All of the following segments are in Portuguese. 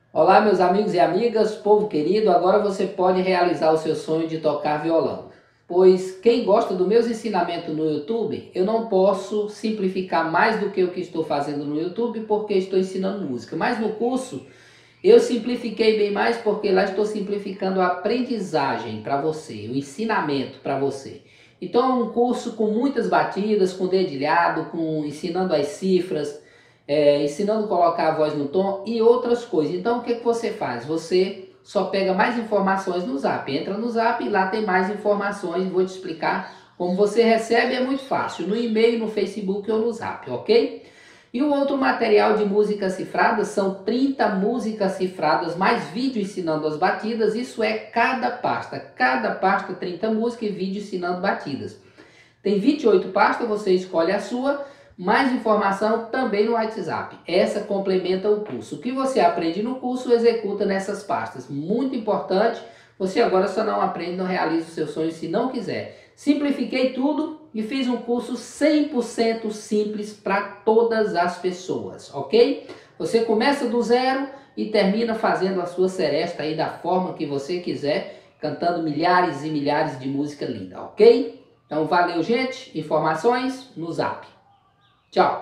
Olá, meus amigos e amigas, povo querido, agora você pode realizar o seu sonho de tocar violão. Pois quem gosta dos meus ensinamentos no YouTube, eu não posso simplificar mais do que o que estou fazendo no YouTube porque estou ensinando música. Mas no curso eu simplifiquei bem mais porque lá estou simplificando a aprendizagem para você, o ensinamento para você. Então é um curso com muitas batidas, com dedilhado, com ensinando as cifras, ensinando a colocar a voz no tom e outras coisas. Então o que você faz? Você só pega mais informações no Zap. Entra no Zap e lá tem mais informações. Vou te explicar como você recebe, é muito fácil. No e-mail, no Facebook ou no Zap, ok? E o outro material de músicas cifradas são 30 músicas cifradas, mais vídeo ensinando as batidas. Isso é cada pasta 30 músicas e vídeo ensinando batidas. Tem 28 pastas, você escolhe a sua. Mais informação também no WhatsApp. Essa complementa o curso. O que você aprende no curso, executa nessas pastas. Muito importante. Você agora só não aprende, não realiza os seus sonhos se não quiser. Simplifiquei tudo e fiz um curso 100% simples para todas as pessoas, ok? Você começa do zero e termina fazendo a sua seresta aí da forma que você quiser, cantando milhares e milhares de música linda, ok? Então valeu, gente. Informações no Zap. Tchau!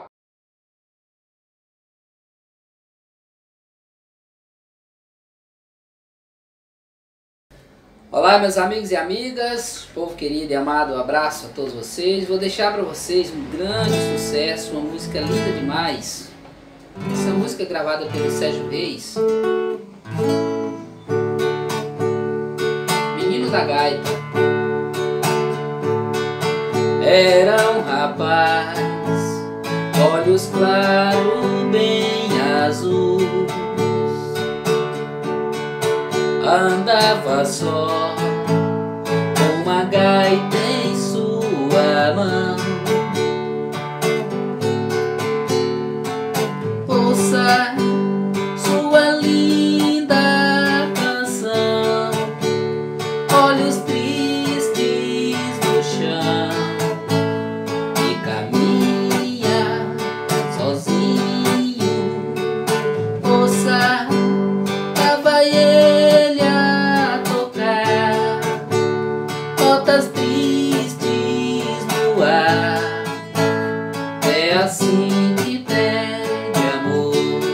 Olá, meus amigos e amigas, povo querido e amado, um abraço a todos vocês. Vou deixar para vocês um grande sucesso, uma música linda demais. Essa música é gravada pelo Sérgio Reis, Menino da Gaita. Era um rapaz, olhos claros, bem azul, andava só, com uma gaita em sua mão. Ouça sua linda canção, olhos tristes no chão, e caminha sozinho. Ouça, lá vai ele a tocar notas tristes no ar. É assim que pede amor.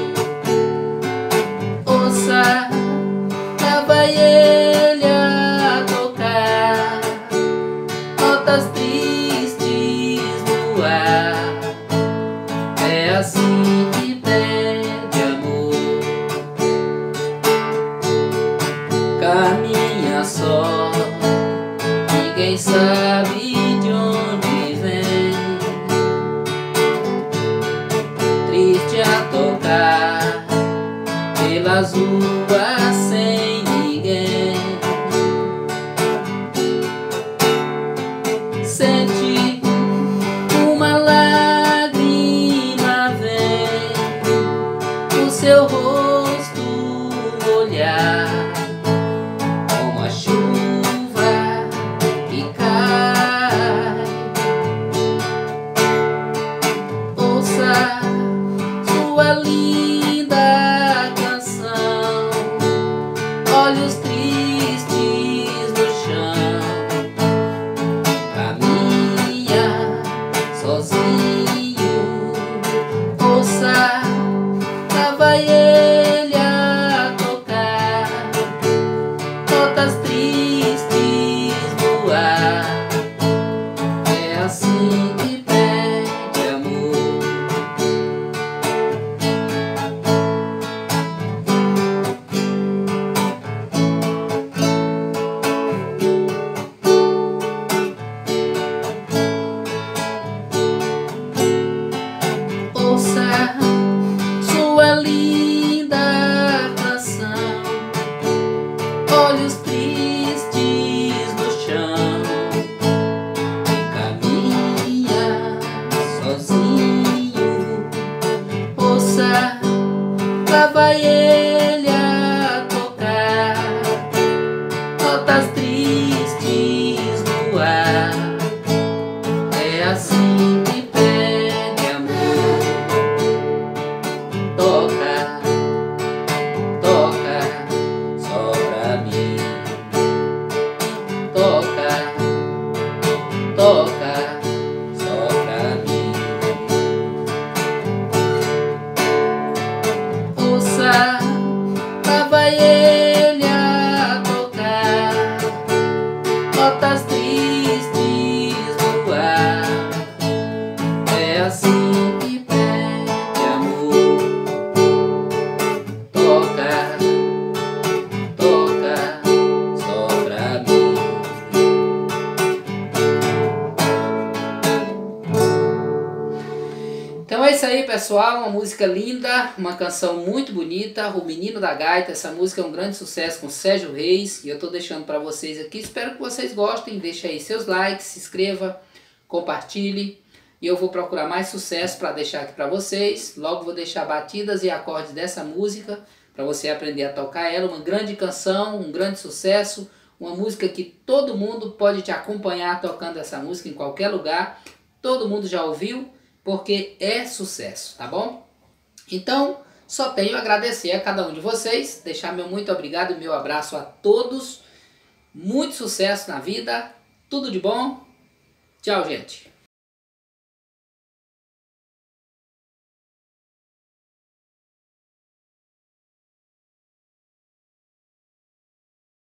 Ouça, lá vai ele a tocar notas tristes no ar. É assim que pede amor. Caminha só, ninguém sabe de onde vem, triste a tocar pelas ruas sem ninguém. Sente uma lágrima vem no seu rosto olhar, como a chuva que cai. Ouça sua linda canção, olhos tristes no chão, caminha sozinho. Ouça, lá vai ele a tocar notas tristes no ar. É assim que pede amor. Ouça sua linda canção, olhos tristes no chão, e caminha sozinho. Ouça, lá vai ele a tocar notas tristes no ar. É assim que pede amor. Toca, toca. Então é isso aí, pessoal, uma música linda, uma canção muito bonita, O Menino da Gaita. Essa música é um grande sucesso com Sérgio Reis e eu estou deixando para vocês aqui. Espero que vocês gostem, deixe aí seus likes, se inscreva, compartilhe e eu vou procurar mais sucesso para deixar aqui para vocês. Logo vou deixar batidas e acordes dessa música para você aprender a tocar ela. Uma grande canção, um grande sucesso, uma música que todo mundo pode te acompanhar tocando essa música em qualquer lugar. Todo mundo já ouviu, porque é sucesso, tá bom? Então, só tenho a agradecer a cada um de vocês, deixar meu muito obrigado e meu abraço a todos. Muito sucesso na vida, tudo de bom. Tchau, gente.